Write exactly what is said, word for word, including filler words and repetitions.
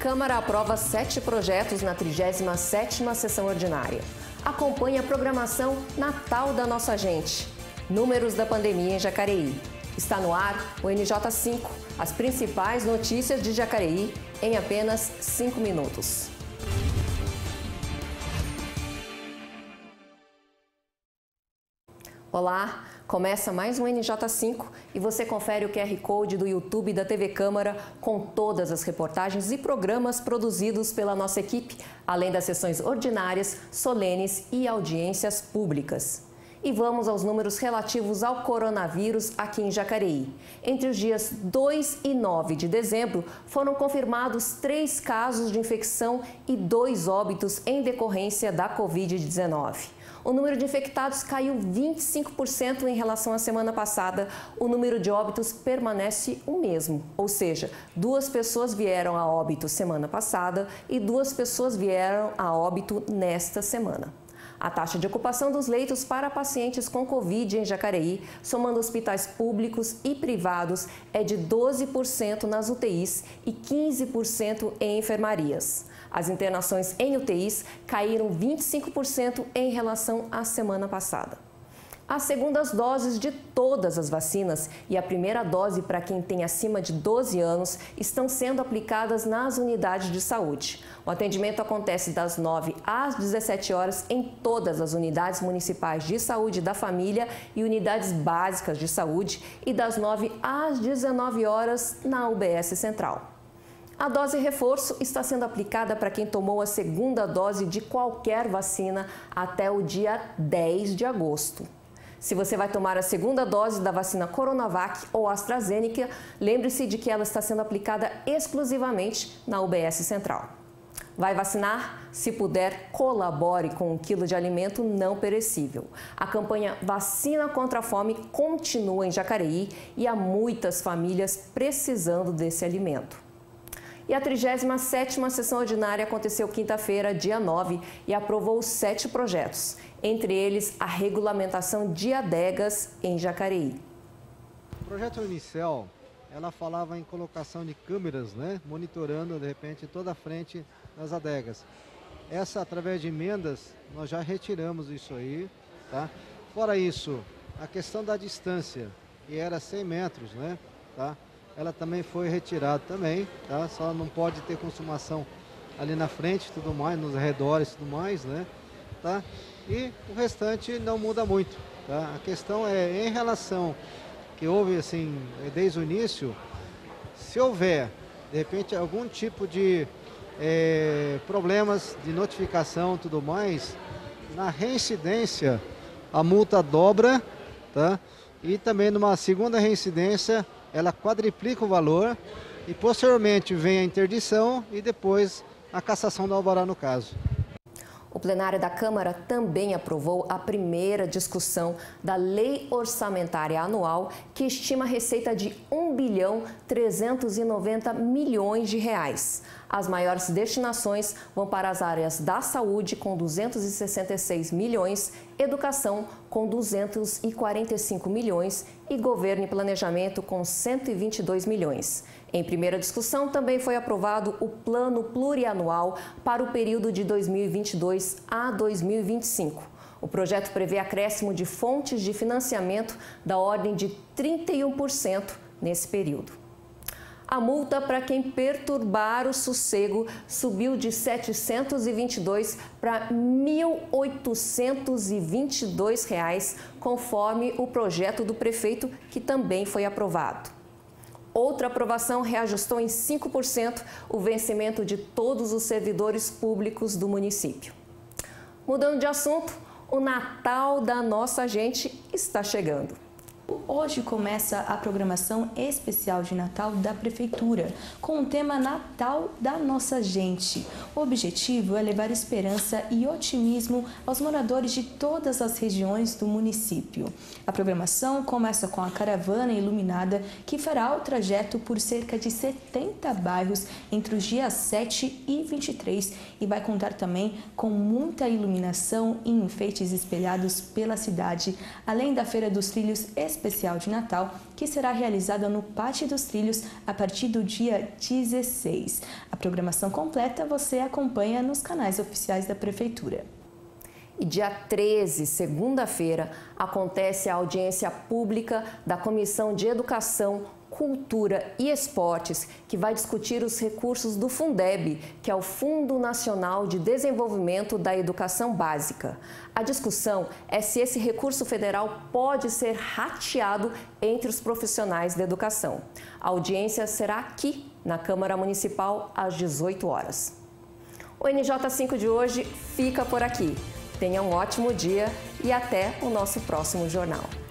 Câmara aprova sete projetos na trigésima sétima sessão ordinária. Acompanhe a programação Natal da Nossa Gente. Números da pandemia em Jacareí. Está no ar o N J cinco, as principais notícias de Jacareí em apenas cinco minutos. Olá, começa mais um N J cinco e você confere o Q R Code do YouTube da T V Câmara com todas as reportagens e programas produzidos pela nossa equipe, além das sessões ordinárias, solenes e audiências públicas. E vamos aos números relativos ao coronavírus aqui em Jacareí. Entre os dias dois e nove de dezembro, foram confirmados três casos de infecção e dois óbitos em decorrência da covid dezenove. O número de infectados caiu vinte e cinco por cento em relação à semana passada. O número de óbitos permanece o mesmo, ou seja, duas pessoas vieram a óbito semana passada e duas pessoas vieram a óbito nesta semana. A taxa de ocupação dos leitos para pacientes com Covid em Jacareí, somando hospitais públicos e privados, é de doze por cento nas U T Is e quinze por cento em enfermarias. As internações em U T Is caíram vinte e cinco por cento em relação à semana passada. As segundas doses de todas as vacinas e a primeira dose para quem tem acima de doze anos estão sendo aplicadas nas unidades de saúde. O atendimento acontece das nove às dezessete horas em todas as unidades municipais de saúde da família e unidades básicas de saúde e das nove às dezenove horas na U B S Central. A dose reforço está sendo aplicada para quem tomou a segunda dose de qualquer vacina até o dia dez de agosto. Se você vai tomar a segunda dose da vacina Coronavac ou AstraZeneca, lembre-se de que ela está sendo aplicada exclusivamente na U B S Central. Vai vacinar? Se puder, colabore com um quilo de alimento não perecível. A campanha Vacina contra a Fome continua em Jacareí e há muitas famílias precisando desse alimento. E a trigésima sétima sessão ordinária aconteceu quinta-feira, dia nove, e aprovou sete projetos, entre eles a regulamentação de adegas em Jacareí. O projeto inicial, ela falava em colocação de câmeras, né, monitorando, de repente, toda a frente das adegas. Essa, através de emendas, nós já retiramos isso aí, tá? Fora isso, a questão da distância, que era cem metros, né, tá? Ela também foi retirada também, tá? Só não pode ter consumação ali na frente, tudo mais, nos arredores, tudo mais, né? Tá? E o restante não muda muito, tá? A questão é em relação que houve assim desde o início, se houver de repente algum tipo de é, problemas de notificação, tudo mais, na reincidência a multa dobra, tá? E também numa segunda reincidência ela quadriplica o valor e posteriormente vem a interdição e depois a cassação do alvará no caso. O plenário da Câmara também aprovou a primeira discussão da Lei Orçamentária Anual, que estima a receita de um bilhão trezentos e noventa milhões de reais. As maiores destinações vão para as áreas da saúde, com duzentos e sessenta e seis milhões, educação, com duzentos e quarenta e cinco milhões e governo e planejamento, com cento e vinte e dois milhões. Em primeira discussão, também foi aprovado o Plano Plurianual para o período de dois mil e vinte e dois a dois mil e vinte e cinco. O projeto prevê acréscimo de fontes de financiamento da ordem de trinta e um por cento nesse período. A multa para quem perturbar o sossego subiu de setecentos e vinte e dois para mil oitocentos e vinte e dois reais, conforme o projeto do prefeito, que também foi aprovado. Outra aprovação reajustou em cinco por cento o vencimento de todos os servidores públicos do município. Mudando de assunto, o Natal da Nossa Gente está chegando. Hoje começa a programação especial de Natal da Prefeitura, com o tema Natal da Nossa Gente. O objetivo é levar esperança e otimismo aos moradores de todas as regiões do município. A programação começa com a caravana iluminada, que fará o trajeto por cerca de setenta bairros entre os dias sete e vinte e três e vai contar também com muita iluminação e enfeites espelhados pela cidade, além da Feira dos Trilhos especial especial de Natal que será realizada no Pátio dos Trilhos a partir do dia dezesseis. A programação completa você acompanha nos canais oficiais da Prefeitura. E dia treze, segunda-feira, acontece a audiência pública da Comissão de Educação, Cultura e Esportes, que vai discutir os recursos do Fundeb, que é o Fundo Nacional de Desenvolvimento da Educação Básica. A discussão é se esse recurso federal pode ser rateado entre os profissionais da educação. A audiência será aqui, na Câmara Municipal, às dezoito horas. O N J cinco de hoje fica por aqui. Tenha um ótimo dia e até o nosso próximo jornal.